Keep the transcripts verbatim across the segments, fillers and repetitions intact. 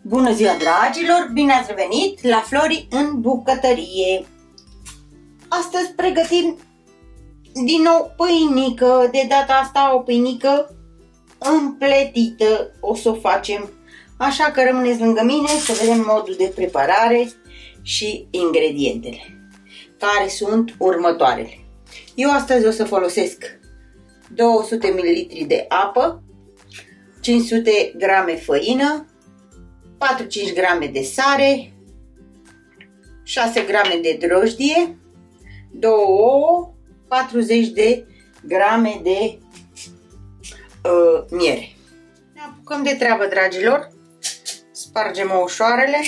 Bună ziua, dragilor! Bine ați revenit la Flori în bucătărie! Astăzi pregătim din nou pâinică, de data asta o pâinică împletită. O să o facem, așa că rămâneți lângă mine să vedem modul de preparare și ingredientele, care sunt următoarele. Eu astăzi o să folosesc două sute mililitri de apă, cinci sute grame făină, patru cinci grame de sare, șase grame de drojdie, două ouă, patruzeci de grame de uh, miere. Ne apucăm de treabă, dragilor. Spargem ouășoarele.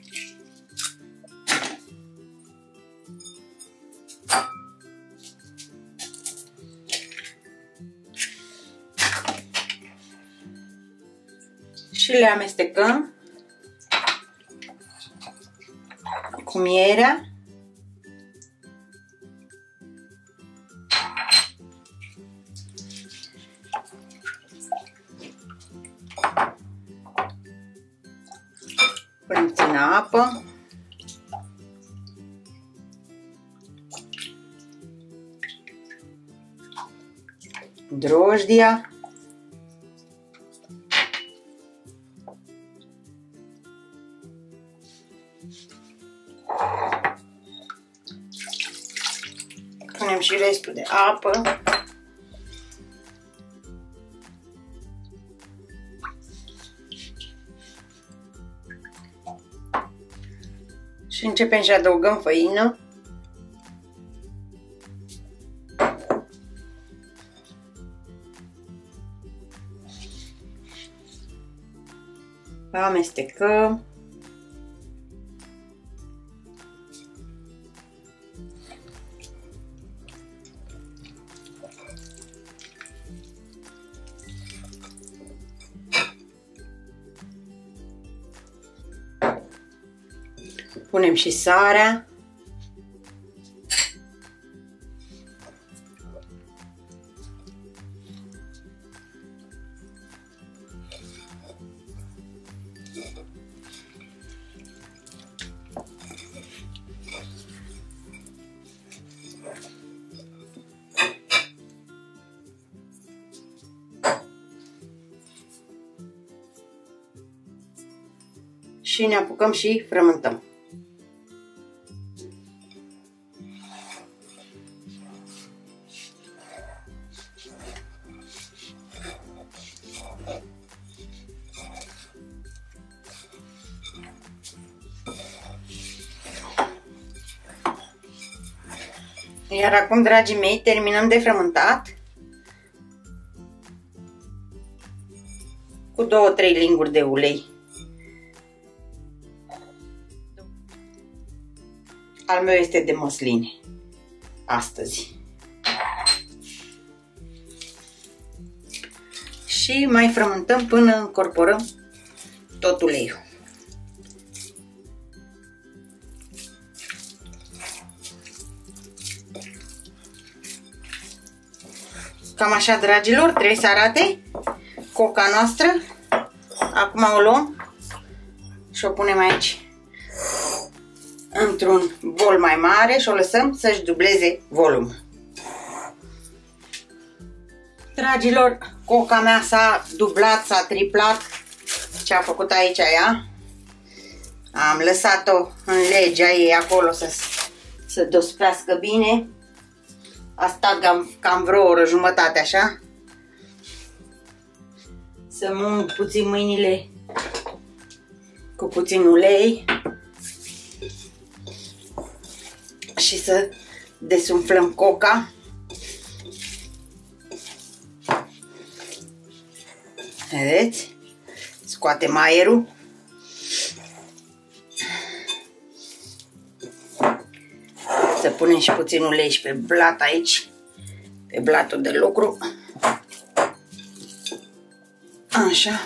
Și le amestecăm cu mierea. Punem puțină apă. Drojdia. Punem și restul de apă. Și începem și adăugăm făină. Amestecăm. Punem și sarea. Și ne apucăm și frământăm. Iar acum, dragii mei, terminăm de frământat cu două trei linguri de ulei. Al meu este de măsline astăzi. Și mai frământăm până încorporăm tot uleiul. Cam așa, dragilor, trebuie să arate coca noastră. Acum o luăm și o punem aici într-un bol mai mare și o lăsăm să-și dubleze volumul. Dragilor, coca mea s-a dublat, s-a triplat. Ce a făcut aici ea? Am lăsat-o în legea ei acolo să, să dospească bine. A stat cam, cam vreo oră jumătate așa. Să mung puțin mâinile cu puțin ulei și să desumflăm coca. Vedeți? Scoatem aerul. Să punem și puțin ulei și pe blat aici, pe blatul de lucru. Așa.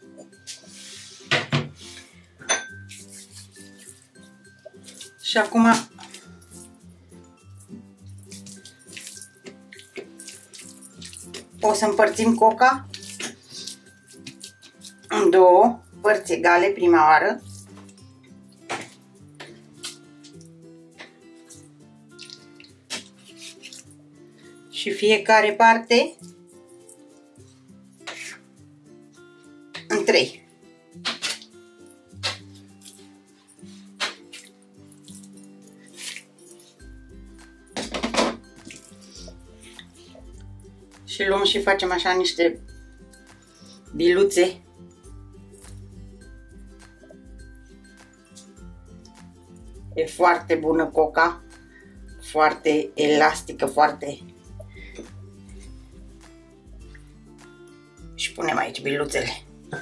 Și acum o să împărțim coca în două părți egale prima oară. Și fiecare parte în trei. Și luăm și facem așa niște biluțe. E foarte bună coca, foarte elastică, foarte... Și punem aici biluțele.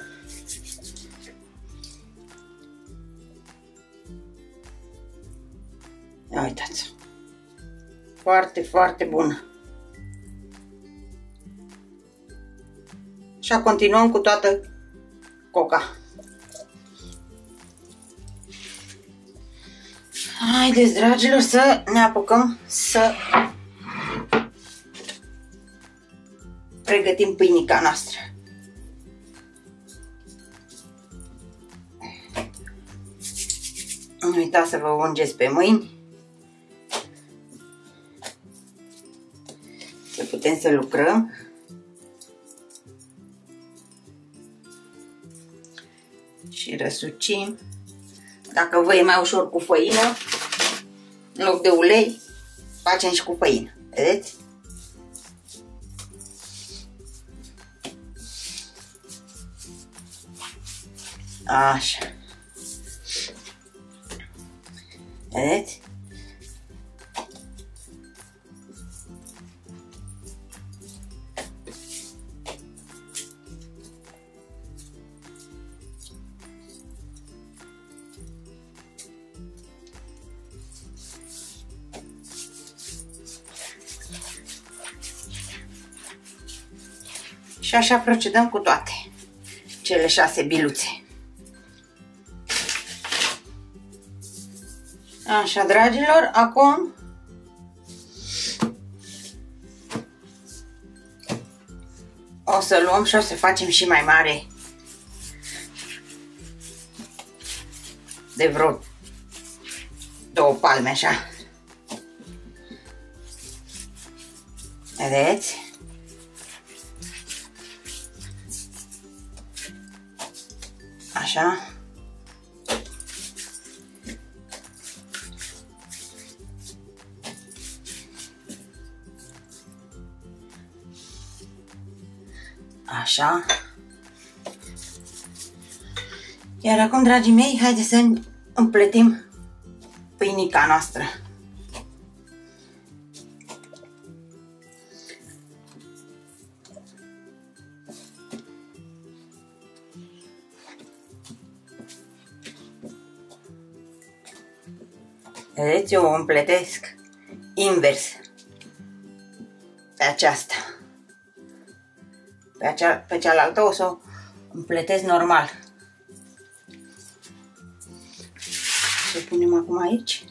Ia uitați. Foarte, foarte bună. Și continuăm cu toată coca. Haideți, dragilor, să ne apucăm să pregătim pâinica noastră. Nu uitați să vă ungeți pe mâini, să putem să lucrăm. Și răsucim. Dacă vă e mai ușor cu făină, în loc de ulei, facem și cu făină. Vedeți? Așa. Vedeți? Și așa procedăm cu toate cele șase biluțe. Așa, dragilor, acum o să luăm și o să facem și mai mare, de vreo două palme, așa. Vedeți? Așa. Așa. Iar acum, dragii mei, haideți să împletim pâinica noastră. Vedeți, eu o împletesc invers pe aceasta. Pe, acea, pe cealaltă o să o împletesc normal. Și o punem acum aici.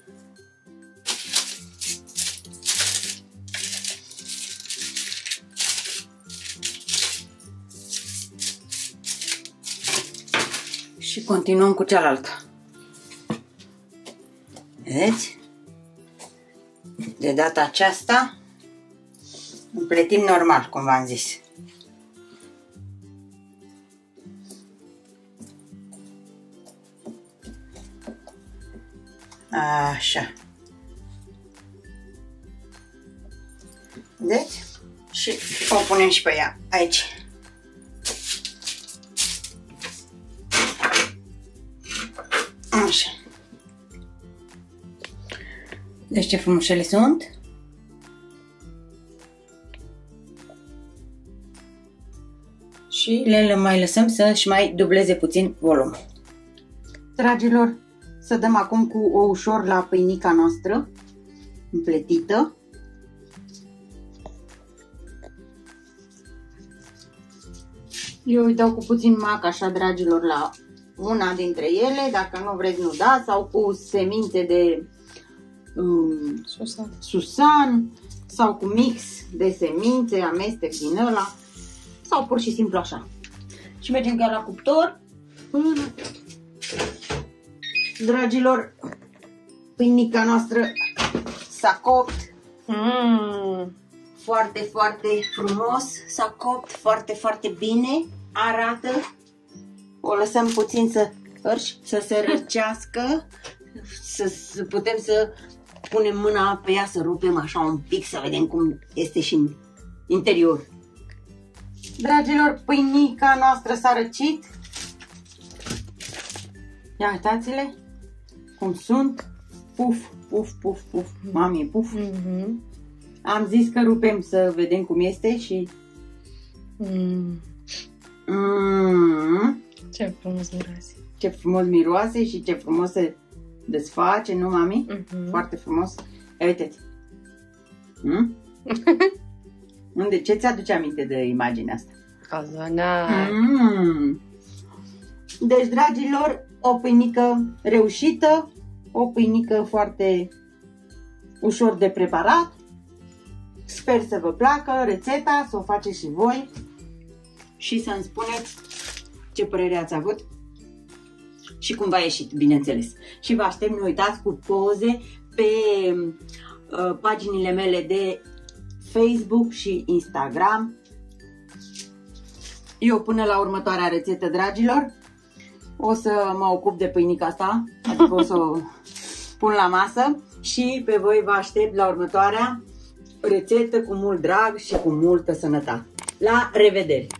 Și continuăm cu cealaltă. Vedeți? De data aceasta împletim normal, cum v-am zis. Așa. Vedeți? Și o punem și pe ea aici. Așa. Deci ce frumușele sunt. Și le mai lăsăm să-și mai dubleze puțin volumul. Dragilor, să dăm acum cu o ușor la pâinica noastră împletită. Eu îi dau cu puțin mac, așa, dragilor, la una dintre ele. Dacă nu vreți, nu dați. Sau cu semințe de um, susan. susan sau cu mix de semințe, amestec din ăla, sau pur și simplu așa. Și mergem chiar la cuptor Până. Dragilor, pâinica noastră s-a copt. Mm. Foarte, foarte frumos. S-a copt foarte, foarte bine. Arată. O lăsăm puțin să, să se răcească. Să, să putem să punem mâna pe ea, să rupem așa un pic, să vedem cum este și în interior. Dragilor, pâinica noastră s-a răcit. Ia uitați-le cum sunt. Puf, puf, puf, puf. Mami, puf. Mm-hmm. Am zis că rupem să vedem cum este și... Mm. Mm. Ce frumos miroase. Ce frumos miroase și ce frumos se desface, nu, mami? Mm-hmm. Foarte frumos. Ia uite-ți. Mm? Unde? Ce ți-aduce aminte de imaginea asta? Cazanar. Mm. Deci, dragilor, o pâinică reușită, o pâinică foarte ușor de preparat. Sper să vă placă rețeta, să o faceți și voi și să-mi spuneți ce părere ați avut și cum v-a ieșit, bineînțeles. Și vă aștept, nu uitați, cu poze pe uh, paginile mele de Facebook și Instagram. Eu până la următoarea rețetă, dragilor, o să mă ocup de pâinica asta, adică o să o pun la masă și pe voi vă aștept la următoarea rețetă cu mult drag și cu multă sănătate. La revedere!